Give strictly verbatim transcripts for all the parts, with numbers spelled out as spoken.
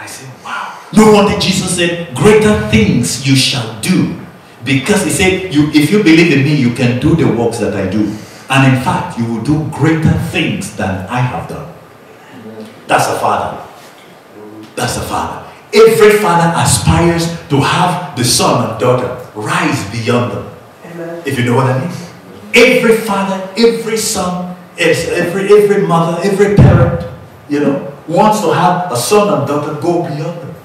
I said, wow. No wonder Jesus said, greater things you shall do. Because he said, you, if you believe in me, you can do the works that I do. And in fact, you will do greater things than I have done. That's a father. That's a father. Every father aspires to have the son and daughter rise beyond them. Amen. If you know what I mean. Every father, every son, every, every mother, every parent, you know, wants to have a son and daughter go beyond them.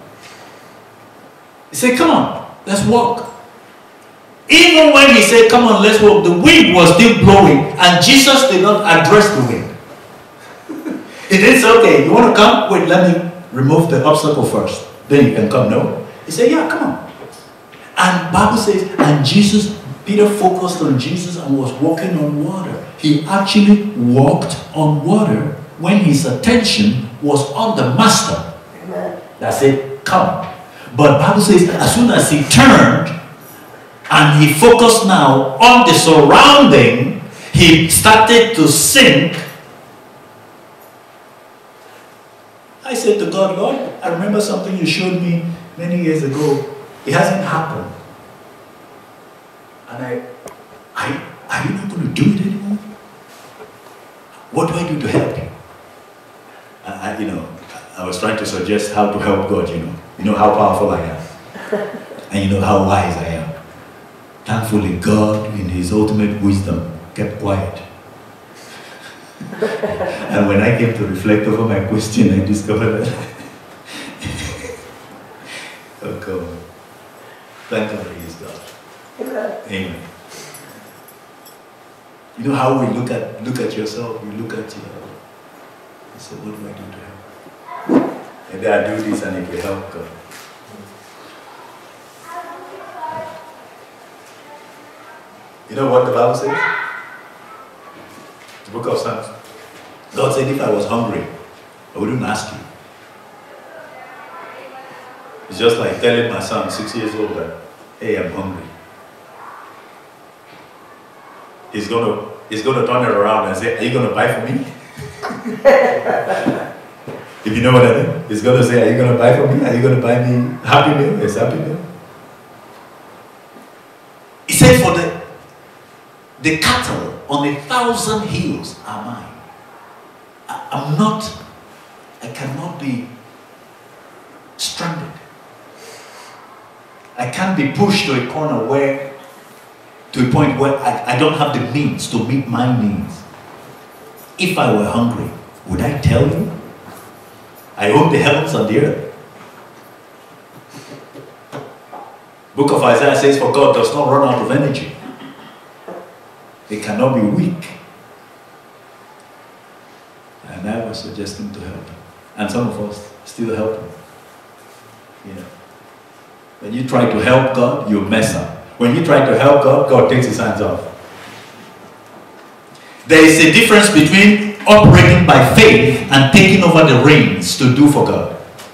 He said, come on, let's walk. Even when he said, come on, let's walk, the wind was still blowing and Jesus did not address the wind. He didn't say, okay, you want to come? Wait, let me remove the obstacle first. Then you can come. No. He said, yeah, come on. And Bible says, and Jesus, Peter focused on Jesus and was walking on water. He actually walked on water when his attention was on the master. Amen. That said, come. But Bible says, as soon as he turned, and he focused now on the surrounding, he started to sink. I said to God, Lord, I remember something you showed me many years ago. It hasn't happened. And I, I are you not going to do it anymore? What do I do to help you? I, I, you know, I was trying to suggest how to help God, you know. You know how powerful I am. And you know how wise I am. Thankfully, God, in his ultimate wisdom, kept quiet. And when I came to reflect over my question, I discovered that. Oh, God. Thank God he is God. Amen. Amen. You know how we look at look at yourself, you look at your, you say, what do I do to help? Maybe I do this and it will help God. You know what the Bible says? The book of Psalms. God said, if I was hungry, I wouldn't ask you. It's just like telling my son, six years old, that, hey, I'm hungry. He's gonna, he's gonna turn it around and say, are you gonna buy for me? If you know what I mean. He's gonna say, are you gonna buy for me? Are you gonna buy me Happy Meal? Yes, Happy Meal. He said, for the The cattle on a thousand hills are mine. I, I'm not, I cannot be stranded. I can't be pushed to a corner where, to a point where I, I don't have the means to meet my needs. If I were hungry, would I tell you? I own the heavens and the earth. Book of Isaiah says, for God does not run out of energy. They cannot be weak. And I was suggesting to help. And some of us still help him. You know. When you try to help God, you mess up. When you try to help God, God takes his hands off. There is a difference between operating by faith and taking over the reins to do for God.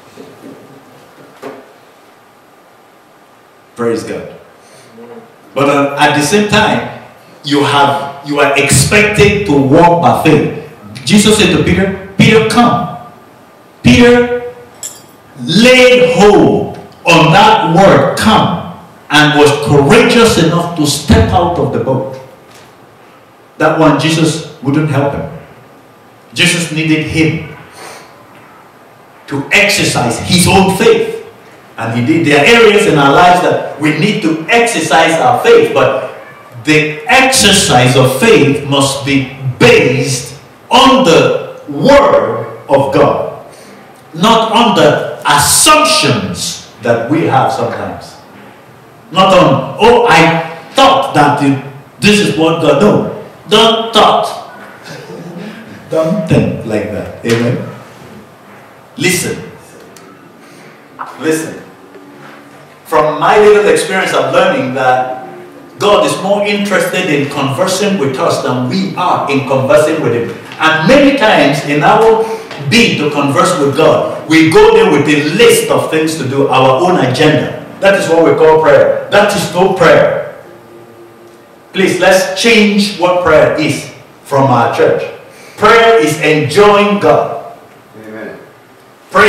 Praise God. But uh, at the same time, you have you are expected to walk by faith. Jesus said to Peter, Peter, come. Peter laid hold on that word, come, and was courageous enough to step out of the boat. That one, Jesus wouldn't help him. Jesus needed him to exercise his own faith. And he did. There are areas in our lives that we need to exercise our faith, but the exercise of faith must be based on the Word of God, not on the assumptions that we have sometimes. Not on, oh, I thought that this is what God knows. Don't thought. Don't think like that. Amen. Listen. Listen. From my little experience, I'm learning that God is more interested in conversing with us than we are in conversing with him. And many times in our bid to converse with God, we go there with a list of things to do, our own agenda. That is what we call prayer. That is no prayer. Please, let's change what prayer is from our church. Prayer is enjoying God. Amen. Prayer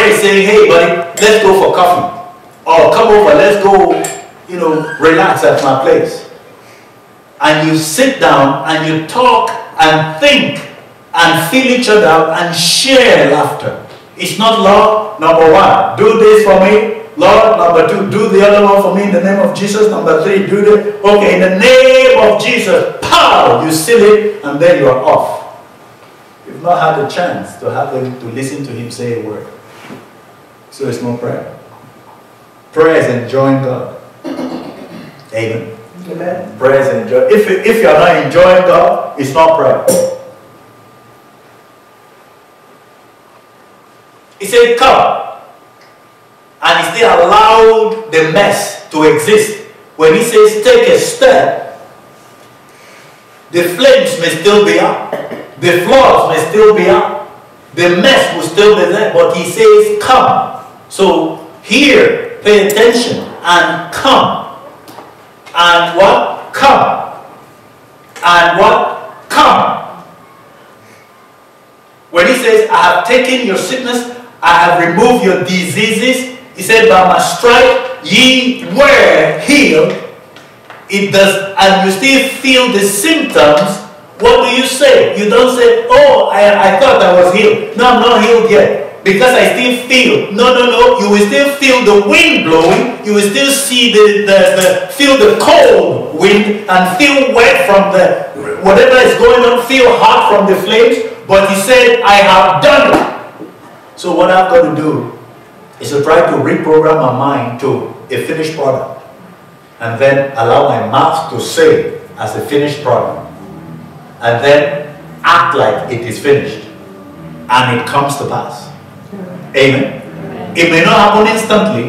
friend is saying, hey buddy, let's go for coffee. Or come over, let's go, you know, relax at my place. And you sit down and you talk and think and feel each other out and share laughter. It's not, Lord, number one, do this for me. Lord, number two, do the other one for me in the name of Jesus. Number three, do this. Okay, in the name of Jesus, pow, you seal it and then you are off. You've not had a chance to have them to listen to him say a word. So it's no prayer. Prayer is enjoying God. Amen. Amen. Prayer is enjoying. If, if you are not enjoying God, it's not prayer. He said, come. And he still allowed the mess to exist. When he says, take a step, the flames may still be up. The floors may still be up. The mess will still be there. But he says, come. So here, pay attention and come. And what? Come. And what? Come. When he says, I have taken your sickness, I have removed your diseases. He said, by my stripe ye were healed. It does, and you still feel the symptoms. What do you say? You don't say, oh, I, I thought I was healed. No, I'm not healed yet. Because I still feel. No, no, no. You will still feel the wind blowing. You will still see the, the, the feel the cold wind and feel wet from the, whatever is going on, feel hot from the flames. But he said, I have done it. So what I've got to do is to try to reprogram my mind to a finished product. And then allow my mouth to say as a finished product. And then act like it is finished. And it comes to pass. Amen. It may not happen instantly.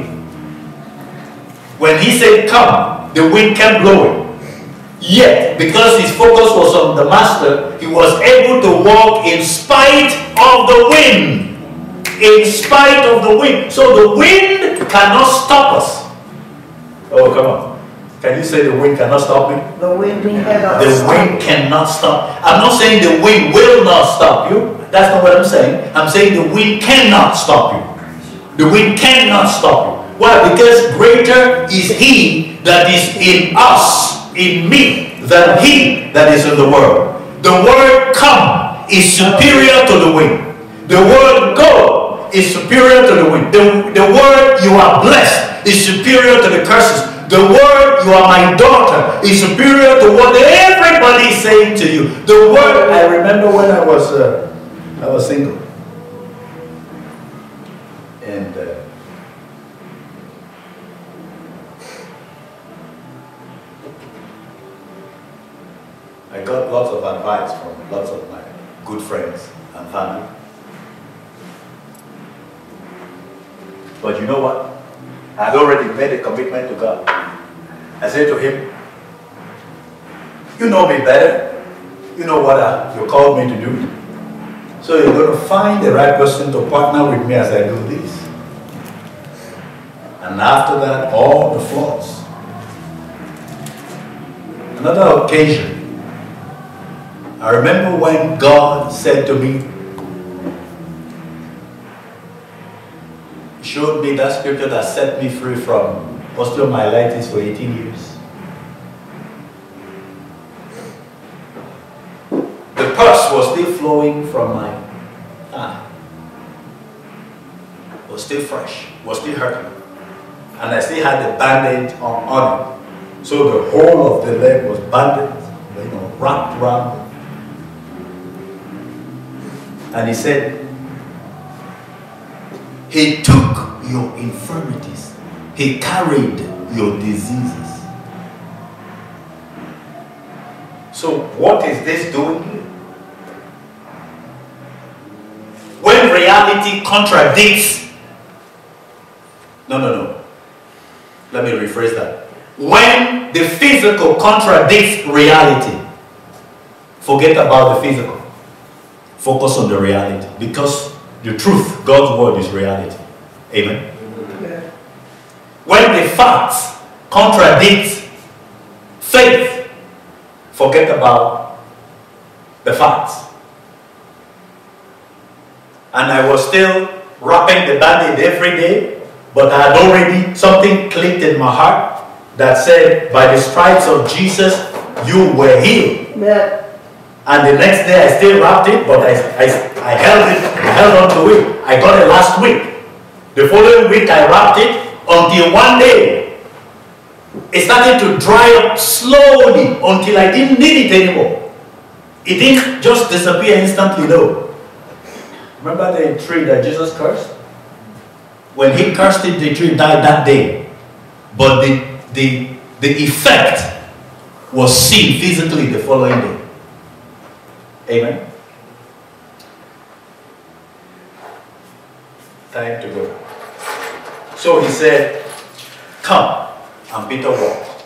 When he said come, the wind kept blowing. Yet, because his focus was on the master, he was able to walk in spite of the wind. In spite of the wind. So the wind cannot stop us. Oh, come on. Can you say the wind cannot stop me? The wind cannot The stop. wind cannot stop. I'm not saying the wind will not stop you. That's not what I'm saying. I'm saying the wind cannot stop you. The wind cannot stop you. Why? Because greater is he that is in us, in me, than he that is in the world. The word come is superior to the wind. The word go is superior to the wind. The, the word you are blessed is superior to the curses. The word you are my daughter is superior to what everybody is saying to you. The word, I remember when I was uh, I was single. And uh, I got lots of advice from lots of my good friends and family. But you know what? I had already made a commitment to God. I said to him, you know me better. You know what I, you called me to do. So you're going to find the right person to partner with me as I do this. And after that, all the flaws. Another occasion, I remember when God said to me, showed me that scripture that set me free from osteomyelitis for eighteen years. The pus was still flowing from my eye. Was still fresh, was still hurting. And I still had the bandage on, on it. So the whole of the leg was bandaged, you know, wrapped around it. And he said, he took your infirmities. He carried your diseases. So what is this doing here? When reality contradicts, no, no, no. Let me rephrase that. When the physical contradicts reality, forget about the physical. Focus on the reality. Because the truth, God's word, is reality. Amen? Amen. When the facts contradict faith, forget about the facts. And I was still wrapping the band-aid every day, but I had already, something clicked in my heart that said, by the stripes of Jesus, you were healed. Yeah. And the next day I still wrapped it, but I, I, I held it, I held on to it. I got it last week. The following week I wrapped it until one day it started to dry up slowly until I didn't need it anymore. It didn't just disappear instantly, no. Remember the tree that Jesus cursed? When he cursed it, the tree died that day. But the, the, the effect was seen physically the following day. Amen. Time to go. So he said, come, and Peter walked.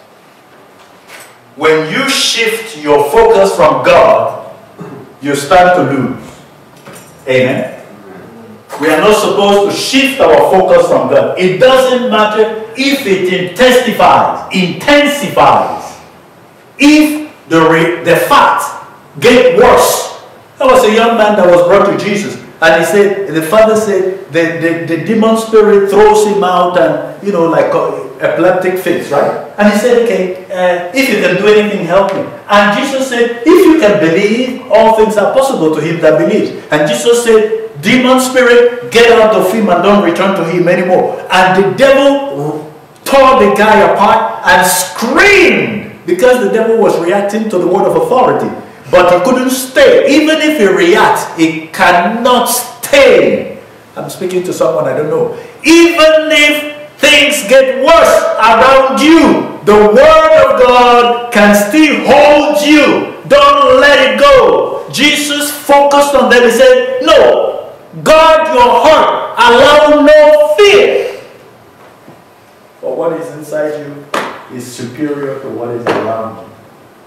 When you shift your focus from God, you start to lose. Amen. We are not supposed to shift our focus from God. It doesn't matter if it intensifies, intensifies. If the, re, the facts get worse. There was a young man that was brought to Jesus, and he said, the father said, the, the, the demon spirit throws him out, and, you know, like uh, epileptic fits, right? And he said, okay, uh, if you can do anything, help me. And Jesus said, if you can believe, all things are possible to him that believes. And Jesus said, demon spirit, get out of him and don't return to him anymore. And the devil tore the guy apart and screamed, because the devil was reacting to the word of authority. But he couldn't stay. Even if he reacts, he cannot stay. I'm speaking to someone I don't know. Even if things get worse around you, the word of God can still hold you. Don't let it go. Jesus focused on them. He said, no, guard your heart. Allow no fear. For what is inside you is superior to what is around you.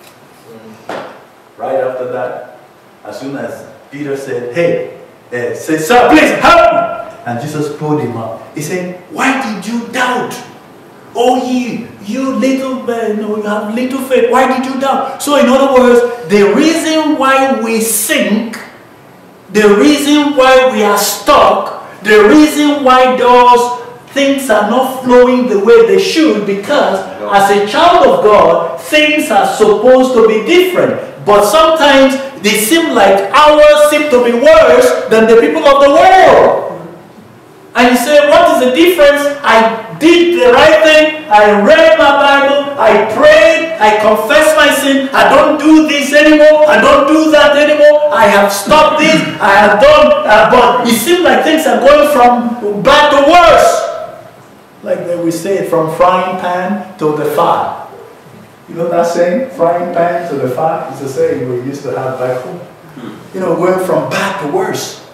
Right after that, as soon as Peter said, hey, uh, said, sir, please help me. And Jesus pulled him up. He said, why did you doubt? Oh, you, you little, uh, no, you have little faith. Why did you doubt? So in other words, the reason why we sink, the reason why we are stuck, the reason why those things are not flowing the way they should, because as a child of God, things are supposed to be different. But sometimes they seem like ours seem to be worse than the people of the world. And you say, what is the difference? I did the right thing. I read my Bible. I prayed. I confessed my sin. I don't do this anymore. I don't do that anymore. I have stopped this. I have done. Uh, but it seems like things are going from bad to worse. Like we say, from frying pan to the fire. You know that saying? Frying pan to the fire? It's a saying we used to have back home. You know, going from bad to worse.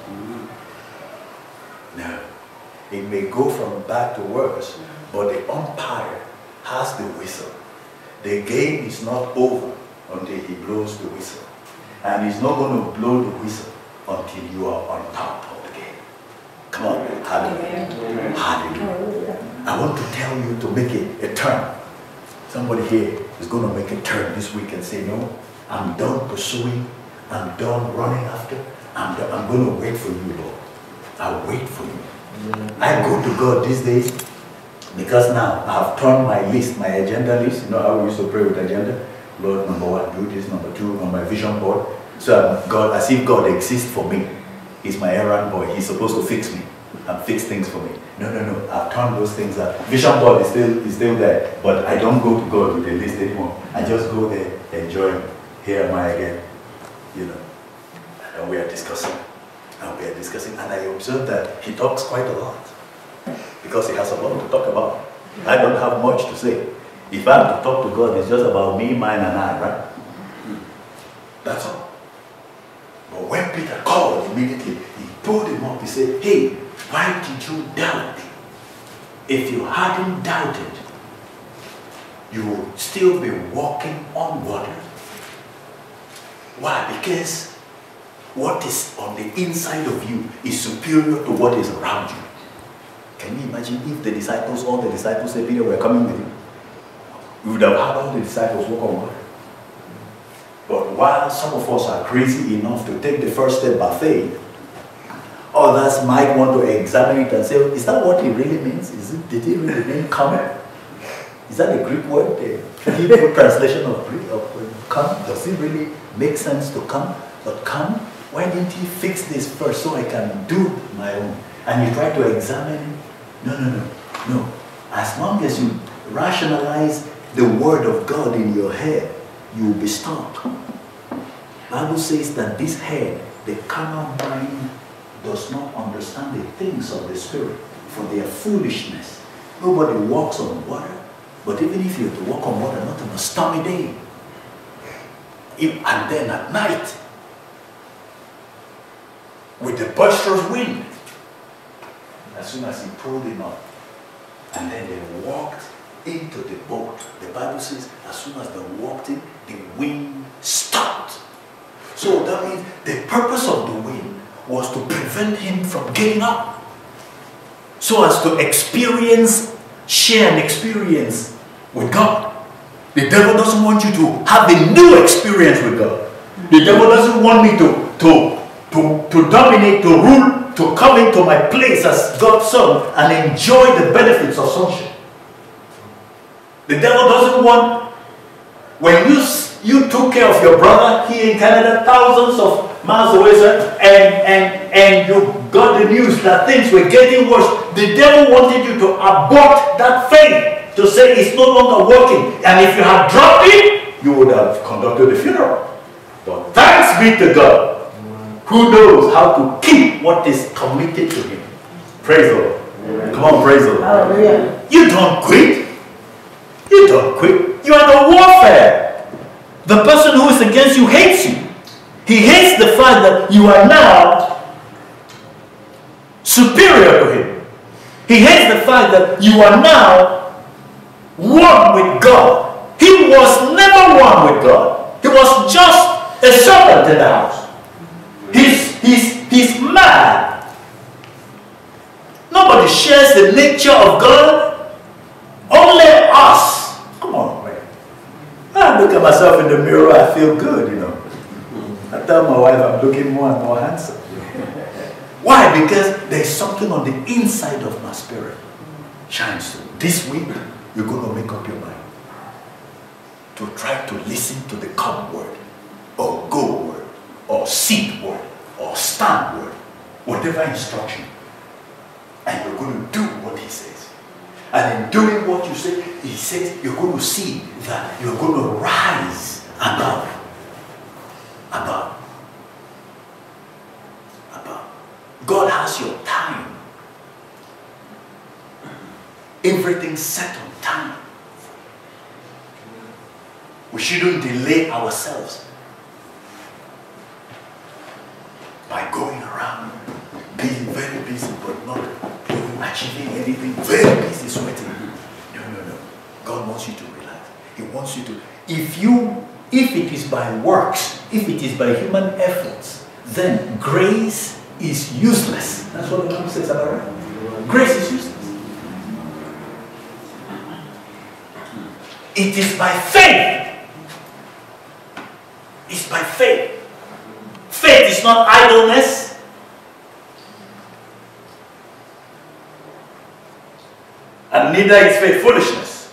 No. It may go from bad to worse, but the umpire has the whistle. The game is not over until he blows the whistle. And he's not going to blow the whistle until you are on top of the game. Come on. Hallelujah. Hallelujah. I want to tell you to make it a turn. Somebody here is going to make a turn this week and say, no, I'm done pursuing. I'm done running after. I'm, done. I'm going to wait for you, Lord. I'll wait for you. Mm-hmm. I go to God these days because now I've turned my list, my agenda list. You know how we used to pray with agenda? Lord, number one, do this. Number two, on my vision board. So God, as if God exists for me. He's my errand boy. He's supposed to fix me and fix things for me. No, no, no. I've turned those things out. Vision board is still, is still there. But I don't go to God with a list anymore. I just go there, enjoy. Here am I again. You know. And we are discussing. And we are discussing. And I observe that he talks quite a lot. Because he has a lot to talk about. I don't have much to say. If I have to talk to God, it's just about me, mine, and I, right? That's all. But when Peter called immediately, he pulled him up. He said, hey, why did you doubt? If you hadn't doubted, you would still be walking on water. Why? Because what is on the inside of you is superior to what is around you. Can you imagine if the disciples, all the disciples said, Peter, we're coming with you? We would have had all the disciples walk on water. But while some of us are crazy enough to take the first step by faith, Others might want to examine it and say, is that what it really means? Is it, did it really mean come? Is that a Greek word? The Hebrew translation of Greek of come? Does it really make sense to come? But come, why didn't he fix this first so I can do my own? And you try to examine it. No, no, no, no. As long as you rationalize the word of God in your head, you will be stopped. Bible says that this head, the carnal mind, does not understand the things of the Spirit, for their foolishness. Nobody walks on water, but even if you have to walk on water, not on a stormy day, if, and then at night, with the boisterous wind, as soon as he pulled him up, and then they walked into the boat, the Bible says, as soon as they walked in, the wind stopped. So that means the purpose of the wind was to prevent him from getting up, so as to experience, share an experience with God. The devil doesn't want you to have a new experience with God. The devil doesn't want me to, to, to, to dominate, to rule, to come into my place as God's son and enjoy the benefits of sonship. The devil doesn't want, when you, you took care of your brother here in Canada, thousands of miles away, sir, and, and, and you got the news that things were getting worse, the devil wanted you to abort that faith, to say it's no longer working. And if you had dropped it, you would have conducted the funeral. But thanks be to God, who knows how to keep what is committed to him. Praise the Lord. Amen. Come on, praise the Lord. Hallelujah. You don't quit. You don't quit. You are in a warfare. The person who is against you hates you. He hates the fact that you are now superior to him. He hates the fact that you are now one with God. He was never one with God. He was just a servant in the house. He's, he's, he's mad. Nobody shares the nature of God. Only us. Come on, man. I look at myself in the mirror, I feel good, you know. I tell my wife I'm looking more and more handsome. Why? Because there's something on the inside of my spirit shines through. This week, you're going to make up your mind to try to listen to the come word, or go word, or sit word, or stand word, whatever instruction. And you're going to do what he says. And in doing what you say, he says, you're going to see that you're going to rise above. Above. Above. God has your time. Everything's set on time. We shouldn't delay ourselves by going around being very busy but not achieving anything, very busy sweating. No, no, no. God wants you to relax. He wants you to, if you If it is by works, if it is by human efforts, then grace is useless. That's what the Bible says, am I right? Grace is useless. It is by faith. It's by faith. Faith is not idleness. And neither is faith foolishness.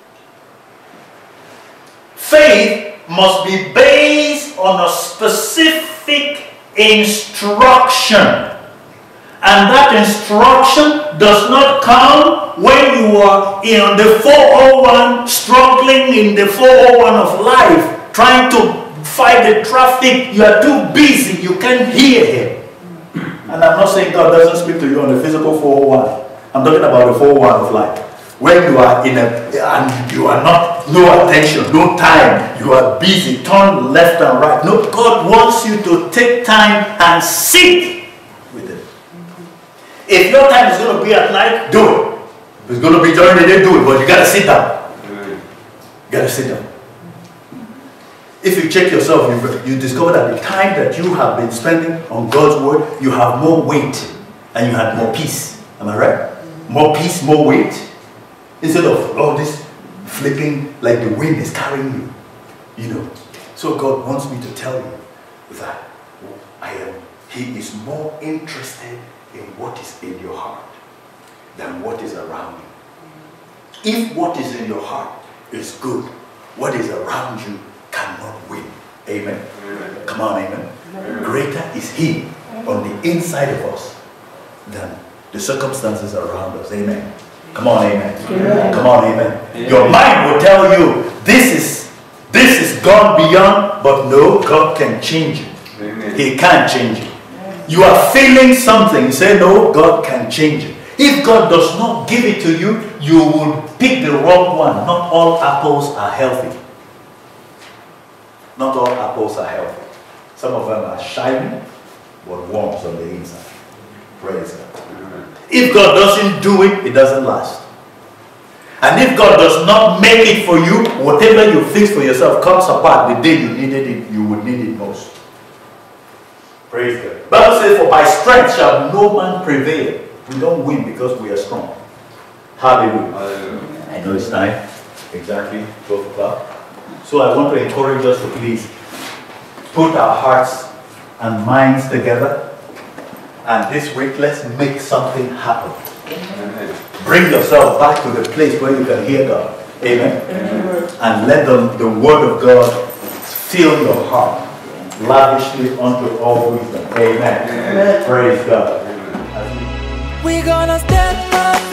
Faith must be based on a specific instruction. And that instruction does not come when you are in the four oh one, struggling in the four oh one of life, trying to fight the traffic. You are too busy, you can't hear him. And I'm not saying God doesn't speak to you on the physical four oh one. I'm talking about the four oh one of life. When you are in a, and you are not, no attention, no time, you are busy, turn left and right. No, God wants you to take time and sit with Him. If your time is going to be at night, do it. If it's going to be during the day, do it. But you got to sit down. You got to sit down. If you check yourself, you, you discover that the time that you have been spending on God's word, you have more weight and you have more peace. Am I right? More peace, more weight. Instead of all this flipping like the wind is carrying you. You know. So God wants me to tell you that I am He is more interested in what is in your heart than what is around you. If what is in your heart is good, what is around you cannot win. Amen. Amen. Come on, amen. Amen. Greater is He on the inside of us than the circumstances around us. Amen. Come on, amen. Amen. Come on, amen. Amen. Your mind will tell you this is this is gone beyond, but no, God can change it. Amen. He can change it. You are feeling something, you say no, God can change it. If God does not give it to you, you will pick the wrong one. Not all apples are healthy. Not all apples are healthy. Some of them are shiny, but worms on the inside. Praise God. If God doesn't do it, it doesn't last. And if God does not make it for you, whatever you fix for yourself comes apart the day you needed it, you would need it most. Praise God. The Bible says, for by strength shall no man prevail. We don't win because we are strong. Hallelujah. Hallelujah. I know it's time. Exactly twelve o'clock. So I want to encourage us to please put our hearts and minds together. And this week, let's make something happen. Amen. Bring yourself back to the place where you can hear God. Amen. Amen. And let the, the word of God fill your heart lavishly unto all wisdom. Amen. Amen. Praise God. We're gonna step up.